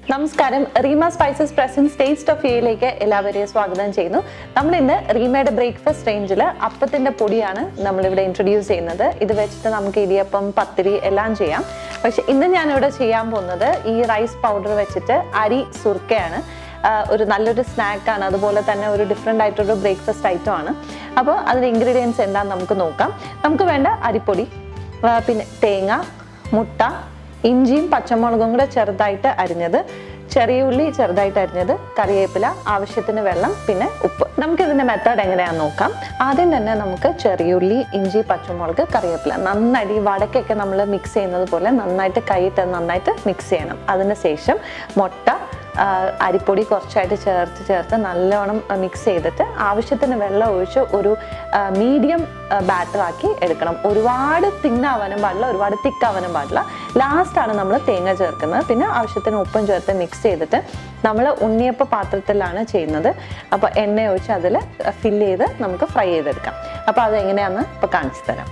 നമസ്കാരം Reema spices presents taste of യിലേക്ക് എല്ലാവരെയും സ്വാഗതം ചെയ്യുന്നു. നമ്മൾ ഇന്ന് റീമയുടെ ബ്രേക്ക്ഫാസ്റ്റ് റേഞ്ചിൽ അപ്പത്തിന്റെ പൊടിയാണ് നമ്മളിവിടെ ഇൻട്രൊഡ്യൂസ് ചെയ്യുന്നത്. ഇത് വെച്ചിട്ട് നമുക്ക് ഇടിയപ്പം, പത്തിരി എല്ലാം ചെയ്യാം. പക്ഷെ ഇന്ന് ഞാനിവിടെ ചെയ്യാൻ പോകുന്നത് ഈ റൈസ് പൗഡർ വെച്ചിട്ട് അരി സുർക്കയാണ്. ഒരു നല്ലൊരു സ്നാക്കാണ്, അതുപോലെ തന്നെ ഒരു ഡിഫറെൻ്റ് ആയിട്ടൊരു ബ്രേക്ക്ഫാസ്റ്റ് ഐറ്റം ആണ്. അപ്പോൾ അതിൻ്റെ ഇൻഗ്രീഡിയൻസ് എന്താണെന്ന് നമുക്ക് നോക്കാം. നമുക്ക് വേണ്ട അരിപ്പൊടി, പിന്നെ തേങ്ങ, മുട്ട, ഇഞ്ചിയും പച്ചമുളകും കൂടെ ചെറുതായിട്ട് അരിഞ്ഞത്, ചെറിയ ഉള്ളി ചെറുതായിട്ട് അരിഞ്ഞത്, കറിവേപ്പില, ആവശ്യത്തിന് വെള്ളം, പിന്നെ ഉപ്പ്. നമുക്കിതിൻ്റെ മെത്തേഡ് എങ്ങനെയാണെന്ന് നോക്കാം. ആദ്യം തന്നെ നമുക്ക് ചെറിയുള്ളി, ഇഞ്ചി, പച്ചമുളക്, കറിവേപ്പില നന്നായിട്ട് വടക്കൊക്കെ നമ്മൾ മിക്സ് ചെയ്യുന്നത് പോലെ നന്നായിട്ട് കൈയിട്ട് നന്നായിട്ട് മിക്സ് ചെയ്യണം. അതിനുശേഷം മുട്ട, അരിപ്പൊടി കുറച്ചായിട്ട് ചേർത്ത് നല്ലോണം മിക്സ് ചെയ്തിട്ട് ആവശ്യത്തിന് വെള്ളം ഒഴിച്ച് ഒരു മീഡിയം ബാറ്ററാക്കി എടുക്കണം. ഒരുപാട് തിന്നാവാനും പാടില്ല, ഒരുപാട് തിക്കാവാനും പാടില്ല. ലാസ്റ്റാണ് നമ്മൾ തേങ്ങ ചേർക്കുന്നത്. പിന്നെ ആവശ്യത്തിന് ഉപ്പും ചേർത്ത് മിക്സ് ചെയ്തിട്ട് നമ്മൾ ഉണ്ണിയപ്പ പാത്രത്തിലാണ് ചെയ്യുന്നത്. അപ്പോൾ എണ്ണ ഒഴിച്ച് അതിൽ ഫില്ല് ചെയ്ത് നമുക്ക് ഫ്രൈ ചെയ്തെടുക്കാം. അപ്പോൾ അതെങ്ങനെയാണെന്ന് ഇപ്പോൾ കാണിച്ചു തരാം.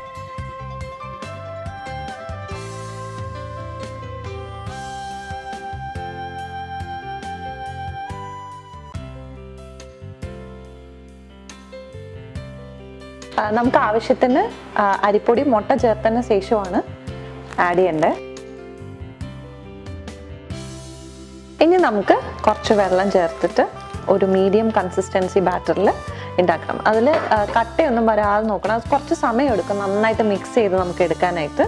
നമുക്ക് ആവശ്യത്തിന് അരിപ്പൊടി മുട്ട ചേർത്തതിന് ശേഷമാണ് ആഡ് ചെയ്യേണ്ടത്. ഇനി നമുക്ക് കുറച്ച് വെള്ളം ചേർത്തിട്ട് ഒരു മീഡിയം കൺസിസ്റ്റൻസി ബാറ്ററിൽ ഉണ്ടാക്കണം. അതിൽ കട്ടയൊന്നും വരാതെ നോക്കണം. അത് കുറച്ച് സമയം എടുക്കും നന്നായിട്ട് മിക്സ് ചെയ്ത് നമുക്ക് എടുക്കാനായിട്ട്.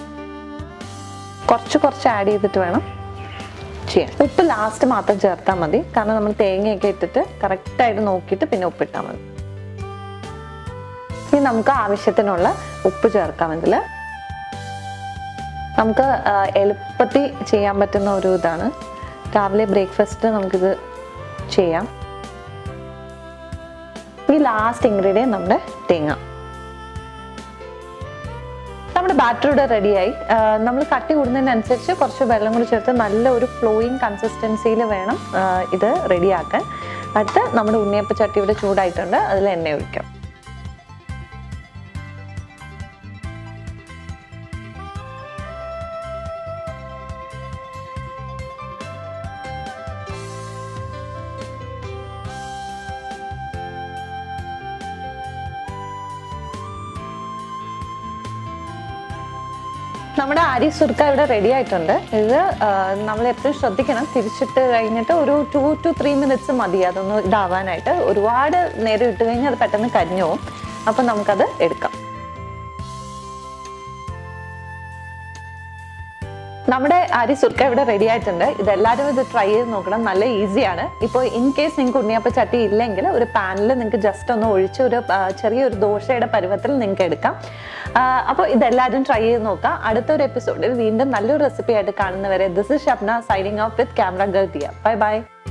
കുറച്ച് ആഡ് ചെയ്തിട്ട് വേണം ചെയ്യാൻ. ഉപ്പ് ലാസ്റ്റ് മാത്രം ചേർത്താൽ മതി, കാരണം നമ്മൾ തേങ്ങയൊക്കെ ഇട്ടിട്ട് കറക്റ്റായിട്ട് നോക്കിയിട്ട് പിന്നെ ഉപ്പിട്ടാൽ മതി. ഇനി നമുക്ക് ആവശ്യത്തിനുള്ള ഉപ്പ് ചേർക്കാം. ഇതിൽ നമുക്ക് എളുപ്പത്തിൽ ചെയ്യാൻ പറ്റുന്ന ഒരു ഇതാണ്. രാവിലെ ബ്രേക്ക്ഫാസ്റ്റ് നമുക്കിത് ചെയ്യാം. ഈ ലാസ്റ്റ് ഇൻഗ്രീഡിയൻറ്റ് നമ്മുടെ തേങ്ങ. നമ്മുടെ ബാറ്റർ ഇവിടെ റെഡിയായി. നമ്മൾ കട്ടി കൂടുന്നതിനനുസരിച്ച് കുറച്ച് വെള്ളം കൂടി ചേർത്ത് നല്ല ഒരു ഫ്ലോയിങ് കൺസിസ്റ്റൻസിയിൽ വേണം ഇത് റെഡിയാക്കാൻ. അടുത്ത് നമ്മുടെ ഉണ്ണിയപ്പ ചട്ടി ഇവിടെ ചൂടായിട്ടുണ്ട്, അതിൽ എണ്ണ ഒഴിക്കാം. നമ്മുടെ അരി സുർക്ക ഇവിടെ റെഡി ആയിട്ടുണ്ട്. ഇത് നമ്മൾ എപ്പോഴും ശ്രദ്ധിക്കണം, തിരിച്ചിട്ട് കഴിഞ്ഞിട്ട് ഒരു 2 to 3 minutes മതി അതൊന്ന് ഇതാവാനായിട്ട്. ഒരുപാട് നേരം ഇട്ട് കഴിഞ്ഞാൽ അത് പെട്ടെന്ന് കരിഞ്ഞു പോകും. അപ്പം നമുക്കത് എടുക്കാം. നമ്മുടെ അരി സുർക്ക ഇവിടെ റെഡി ആയിട്ടുണ്ട്. ഇതെല്ലാവരും ഇത് ട്രൈ ചെയ്ത് നോക്കണം, നല്ല ഈസിയാണ്. ഇപ്പോൾ ഇൻ കേസ് നിങ്ങൾക്ക് ഉണ്ണിയപ്പ ചട്ടി ഇല്ലെങ്കിൽ ഒരു പാനിൽ നിങ്ങൾക്ക് ജസ്റ്റ് ഒന്ന് ഒഴിച്ച് ഒരു ചെറിയൊരു ദോശയുടെ പരുവത്തിൽ നിങ്ങൾക്ക് എടുക്കാം. അപ്പോൾ ഇതെല്ലാവരും ട്രൈ ചെയ്ത് നോക്കാം. അടുത്തൊരു എപ്പിസോഡിൽ വീണ്ടും നല്ലൊരു റെസിപ്പി ആയിട്ട് കാണുന്നവരെ this is Shabna signing off with camera girl Diya. Bye by.